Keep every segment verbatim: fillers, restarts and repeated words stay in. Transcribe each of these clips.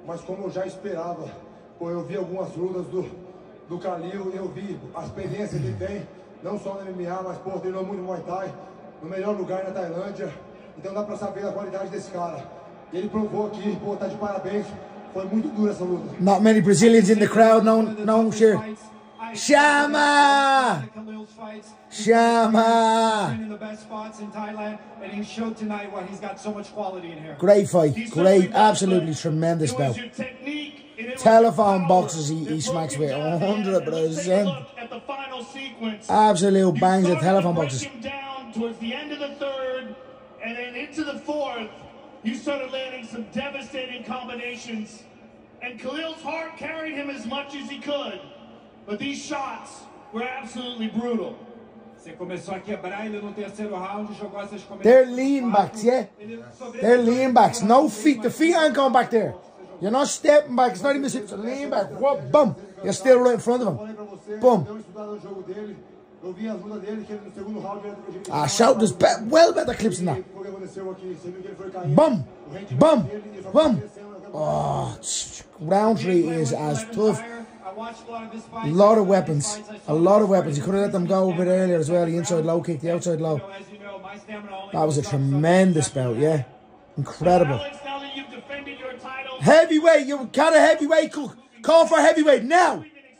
mas como eu já esperava, pô, eu vi algumas lutas do, do Khalil, eu vi a experiência que ele tem, não só no M M A, mas, pô, treinou muito no Muay Thai, no melhor lugar na Tailândia, então dá pra saber a qualidade desse cara. E ele provou aqui, pô, tá de parabéns, foi muito dura essa luta. Not many Brazilians in the crowd, no, no, sure. Shama! Shama! Great fight, great, absolutely tremendous bout. Telephone boxes he, he smacks with one hundred percent. Absolute bangs of telephone boxes. Towards the end of the third and then into the fourth, you started landing some devastating combinations. And Khalil's heart carried him as much as he could. But these shots were absolutely brutal. They're lean backs, yeah? They're lean backs. No feet. The feet aren't going back there. You're not stepping back. It's not even it's a lean back. What? Boom. You're still right in front of him. Boom. Ah, shout, there's be well better clips than that. Boom. Boom. Boom. Oh, Roundtree is as tough. A lot of weapons. A lot of weapons. You could have let them go a bit earlier as well. The inside low kick, the outside low. That was a tremendous bout, yeah. Incredible. Heavyweight. You got a heavyweight. Call for heavyweight now.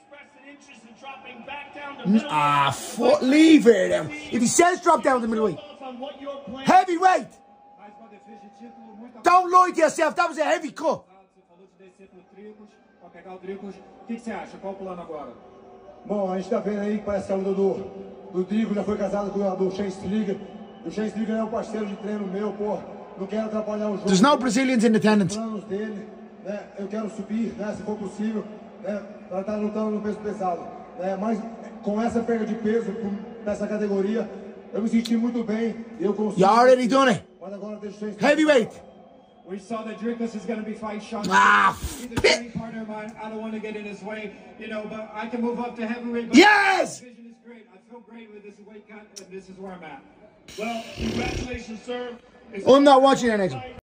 Ah, fuck. Leave it then. If he says drop down the middleweight. Heavyweight. Don't lie to yourself. That was a heavy cut. Bom, a gente tá vendo aí que parece que a luta do, do Drigo já foi casado com a do Shane Strickland. O Shane Strickland é um parceiro de treino meu, pô. Não quero atrapalhar o jogo. There's no Brazilians in attendance. Dele, né? Eu quero subir, né, se for possível, né, para estar lutando no peso pesado. Né? Mas com essa perda de peso nessa categoria, eu me senti muito bem. Eu consigo. You already done it. Mas agora deixa o Shane Heavyweight. We saw that Dricus is going to be fighting Sean. Ah, he's a training partner of mine. I don't want to get in his way, you know, but I can move up to heavyweight. But yes! The division is great. I feel great with this weight cut, and this is where I'm at. Well, congratulations, sir. I'm not watching that next one.